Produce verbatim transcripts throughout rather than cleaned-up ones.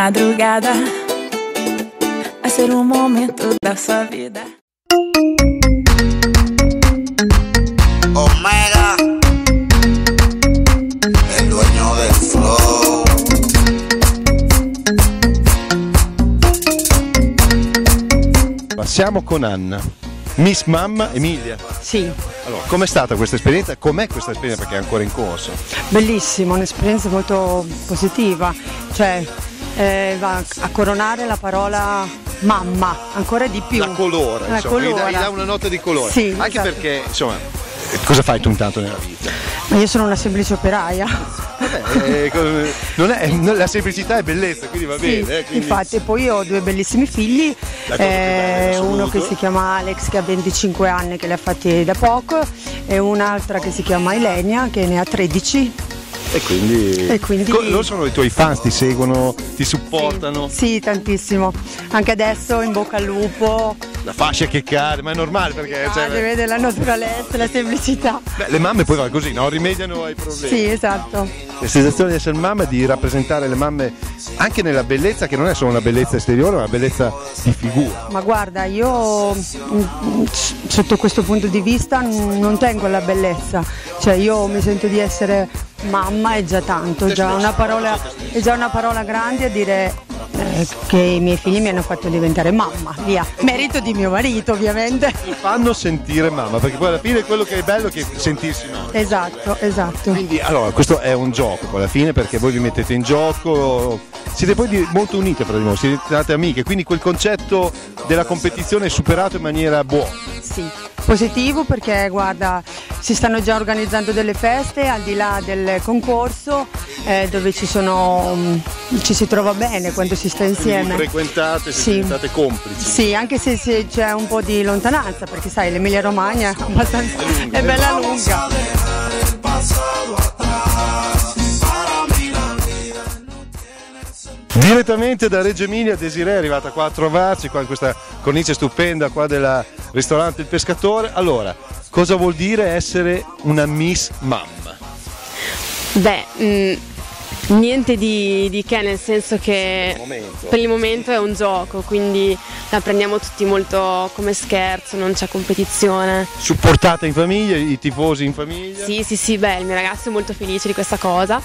madrugada vai ser um momento da sua vida. Omega, el dueño del flow. Passiamo con Anna, Miss Mamma Emilia. Sì. Allora, com'è stata questa esperienza? Com'è questa esperienza perché è ancora in corso? Bellissima, un'esperienza molto positiva, cioè eh, va a coronare la parola mamma, ancora di più. La colora, la insomma, colora. Gli, dà, gli dà una nota di colore. Sì, anche esatto. Perché, insomma, cosa fai tu intanto nella vita? Ma io sono una semplice operaia. Vabbè, eh, non è, la semplicità è bellezza, quindi va Sì, bene. Eh, quindi... infatti, poi ho due bellissimi figli, eh, uno che si chiama Alex che ha venticinque anni che li ha fatti da poco e un'altra che si chiama Ilenia che ne ha tredici. E quindi, E quindi... Co- loro sono i tuoi fans, ti seguono, ti supportano. Sì, sì, tantissimo. Anche adesso in bocca al lupo. La fascia che cade, ma è normale perché Ah, cioè, deve vedere la naturalezza, la semplicità. beh, le mamme poi vanno così, no? Rimediano ai problemi. Sì, esatto. La sensazione di essere mamma è di rappresentare le mamme anche nella bellezza, che non è solo una bellezza esteriore, ma una bellezza di figura. Ma guarda, io mm, sotto questo punto di vista non tengo la bellezza, cioè io mi sento di essere mamma è già tanto, già una parola, è già una parola grande a dire eh, che i miei figli mi hanno fatto diventare mamma, via. Merito di mio marito, ovviamente. Ti fanno sentire mamma, perché poi alla fine quello che è bello è che sentirsi mamma. Esatto, esatto. Quindi allora questo è un gioco poi alla fine perché voi vi mettete in gioco, siete poi di- molto unite fra di voi, siete diventate amiche, quindi quel concetto della competizione è superato in maniera buona. Sì, positivo perché guarda, si stanno già organizzando delle feste al di là del concorso eh, dove ci sono mm, ci si trova bene quando si sta Vi insieme. frequentate, siete Sì. diventate complici. Sì, anche se, se c'è un po' di lontananza, perché sai, l'Emilia Romagna è abbastanza è bella lunga. Direttamente da Reggio Emilia, Desiree è arrivata qua a trovarci, qua in questa cornice stupenda qua del ristorante Il Pescatore. Allora, cosa vuol dire essere una Miss Mamma? Beh, mh, niente di, di che, nel senso che Momento. per il momento è un gioco, quindi la prendiamo tutti molto come scherzo, non c'è competizione. Supportata in famiglia, i tifosi in famiglia? Sì, sì, sì, beh, il mio ragazzo è molto felice di questa cosa.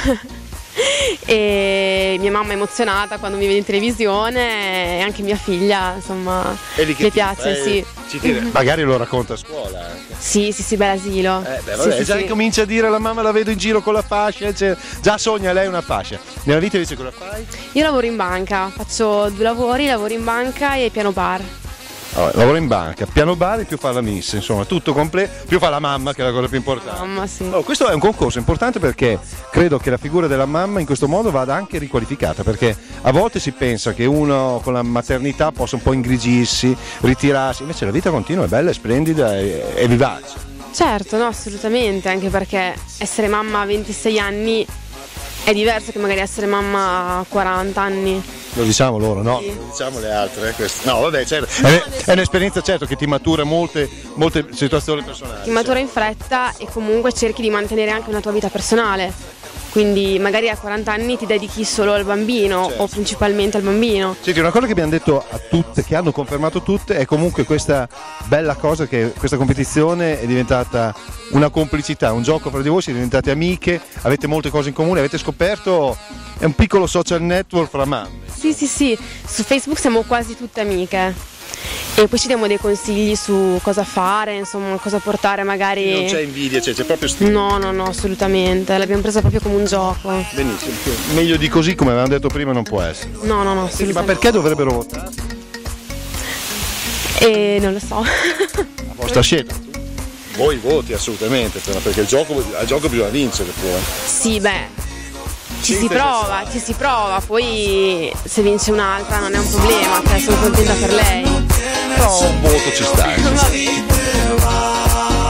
E mia mamma è emozionata quando mi vede in televisione e anche mia figlia, insomma, È lì che le ti- piace, eh, sì. ci tira- Magari lo racconta a scuola anche. Sì, sì, sì, beh, l'asilo. Eh, beh, Sì, vabbè, sì, già sì. comincia a dire la mamma la vedo in giro con la fascia, eccetera. Già sogna lei una fascia. Nella vita invece cosa fai? Io lavoro in banca, faccio due lavori, lavoro in banca e piano bar. Allora, lavoro in banca, piano bar e più fa la miss, insomma, tutto completo, più fa la mamma che è la cosa più importante. Mamma, sì. Oh, questo è un concorso importante perché credo che la figura della mamma in questo modo vada anche riqualificata, perché a volte si pensa che uno con la maternità possa un po' ingrigirsi, ritirarsi, invece la vita continua, è bella, è splendida e, e vivace. Certo, no, assolutamente, anche perché essere mamma a ventisei anni è diverso che magari essere mamma a quaranta anni. Lo diciamo loro, no? Sì. Lo diciamo le altre, eh, questo. No, vabbè, certo. È, è un'esperienza certo che ti matura molte, molte situazioni personali. Ti matura in fretta e comunque cerchi di mantenere anche una tua vita personale. Quindi magari a quaranta anni ti dedichi solo al bambino Certo. o principalmente al bambino. Senti, una cosa che abbiamo detto a tutte, che hanno confermato tutte, è comunque questa bella cosa che questa competizione è diventata una complicità, un gioco fra di voi, siete diventate amiche, avete molte cose in comune, avete scoperto, è un piccolo social network fra mamme. Sì, sì, sì, su Facebook siamo quasi tutte amiche. E poi ci diamo dei consigli su cosa fare, insomma, cosa portare magari. Non c'è invidia, cioè, c'è proprio stile. No, no, no, assolutamente. L'abbiamo presa proprio come un gioco. Benissimo, meglio di così come avevamo detto prima non può essere. No, no, no, Senti, ma assolutamente. perché dovrebbero votare? E non lo so. La vostra scelta. Voi voti assolutamente, perché il gioco, al gioco bisogna vincere poi. Sì, beh, ci Sì, si sì, prova, ci si prova, poi se vince un'altra non è un problema, cioè sono contenta per lei. Però un voto ci sta. eh. Va bene.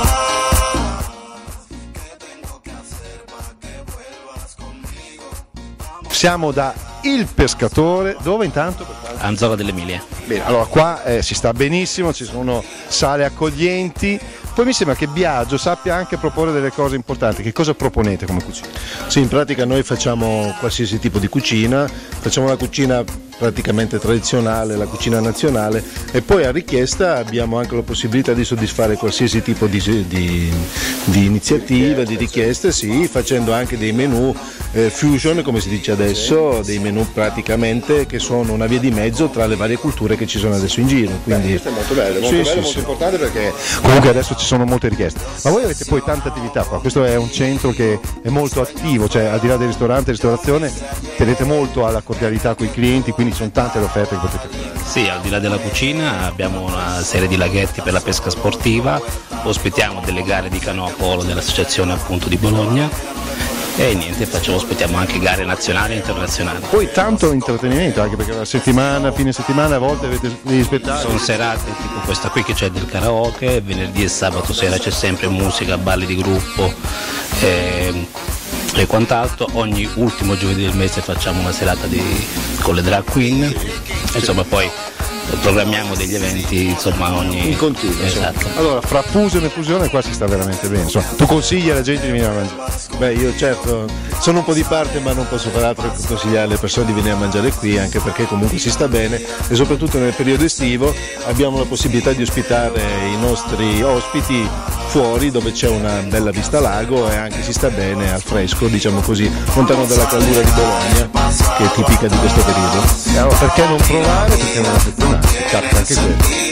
Siamo da Il Pescatore, dove intanto? Anzola dell'Emilia. Bene, allora qua eh, si sta benissimo, ci sono sale accoglienti, poi mi sembra che Biagio sappia anche proporre delle cose importanti. Che cosa proponete come cucina? Sì, in pratica noi facciamo qualsiasi tipo di cucina, facciamo una cucina praticamente tradizionale, la cucina nazionale, e poi a richiesta abbiamo anche la possibilità di soddisfare qualsiasi tipo di, di, di iniziativa, di richieste, sì, facendo anche dei menù eh, fusion, come si dice adesso, dei menù praticamente che sono una via di mezzo tra le varie culture che ci sono adesso in giro. Quindi... Beh, questo è molto bello, molto, sì, bello, sì, molto sì. importante, perché comunque adesso ci sono molte richieste. Ma voi avete poi tante attività qua, questo è un centro che è molto attivo, cioè al di là del ristorante e ristorazione tenete molto alla cordialità con i clienti, quindi sono tante le offerte che potete fare. Sì, al di là della cucina abbiamo una serie di laghetti per la pesca sportiva, ospitiamo delle gare di canoa polo dell'associazione appunto di Bologna e niente, facciamo, ospitiamo anche gare nazionali e internazionali. Poi tanto intrattenimento, anche perché la settimana, fine settimana a volte avete degli spettacoli. Sono serate tipo questa qui che c'è del karaoke, venerdì e sabato sera c'è sempre musica, balli di gruppo e, e quant'altro. Ogni ultimo giovedì del mese facciamo una serata di, con le drag queen, insomma poi programmiamo degli eventi insomma ogni in continuo. Esatto. Allora, fra fusione e fusione qua si sta veramente bene. Insomma, tu consigli alla gente di venire a mangiare? Beh, io certo sono un po' di parte, ma non posso fare altro che consigliare alle persone di venire a mangiare qui, anche perché comunque si sta bene e soprattutto nel periodo estivo abbiamo la possibilità di ospitare i nostri ospiti fuori, dove c'è una bella vista lago e anche si sta bene al fresco, diciamo così, lontano dalla caldura di Bologna, che è tipica di questo periodo. E allora, perché non provare? Perché non affezionarsi? Capita anche quello.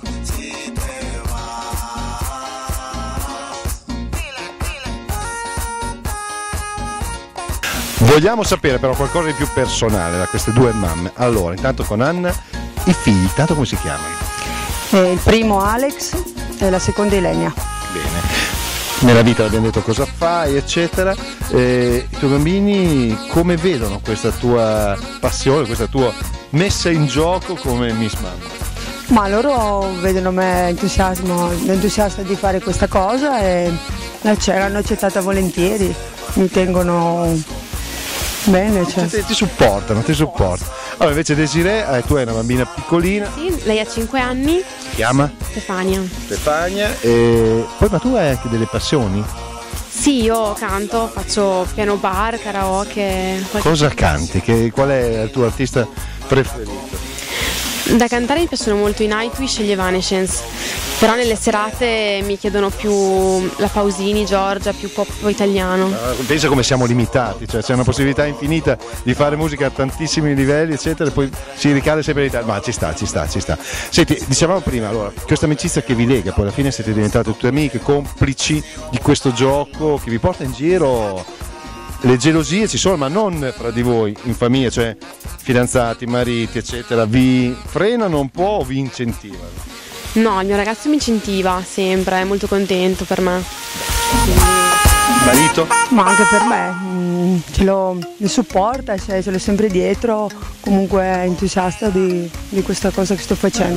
Vogliamo sapere però qualcosa di più personale da queste due mamme. Allora, intanto con Anna, i figli, tanto come si chiamano? Eh, il primo Alex e la seconda Ilenia. Bene. Nella vita abbiamo detto cosa fai, eccetera. Eh, I tuoi bambini come vedono questa tua passione, questa tua messa in gioco come Miss Mamma? Ma loro vedono me entusiasmo, entusiasta di fare questa cosa e l'hanno accettata volentieri, mi tengono bene. Cioè. Ti, ti supportano, ti supportano. Allora invece Desiree, eh, tu hai una bambina piccolina. Sì, lei ha cinque anni. Si chiama? Stefania. Stefania. E poi ma tu hai anche delle passioni? Sì, io canto, faccio piano bar, karaoke. qualche- Cosa canti? Che, qual è il tuo artista preferito? Da cantare mi piacciono molto i Nightwish e gli Evanescence, però nelle serate mi chiedono più la Pausini, Giorgia, più pop italiano. Pensa come siamo limitati, cioè c'è una possibilità infinita di fare musica a tantissimi livelli, eccetera, e poi si ricade sempre l'Italia. Ma ci sta, ci sta, ci sta. Senti, dicevamo prima, allora, questa amicizia che vi lega, poi alla fine siete diventate tutte amiche, complici di questo gioco che vi porta in giro. Le gelosie ci sono, ma non fra di voi, in famiglia, cioè fidanzati, mariti, eccetera, vi frenano un po' o vi incentivano? No, il mio ragazzo mi incentiva sempre, è molto contento per me. Marito? Ma anche per me, mm, ce lo mi supporta, cioè, ce l'ho sempre dietro, comunque è entusiasta di, di questa cosa che sto facendo.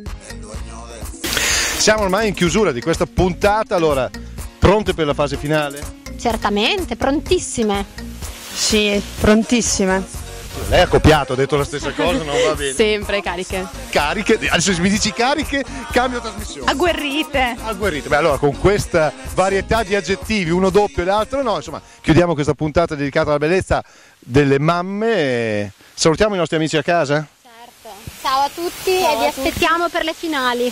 Siamo ormai in chiusura di questa puntata, allora, pronte per la fase finale? Certamente, prontissime. Sì, prontissime. Lei ha copiato, ha detto la stessa cosa, non va bene. Sempre cariche. Cariche, adesso se mi dici cariche, cambio trasmissione. Agguerrite. Agguerrite. Beh, allora con questa varietà di aggettivi, uno doppio e l'altro no, insomma, chiudiamo questa puntata dedicata alla bellezza delle mamme. E salutiamo i nostri amici a casa. Certo. Ciao a tutti Ciao e vi aspettiamo per le finali.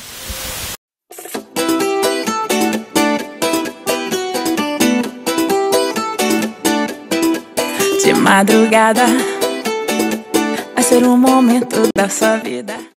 De madrugada vai ser um momento da sua vida.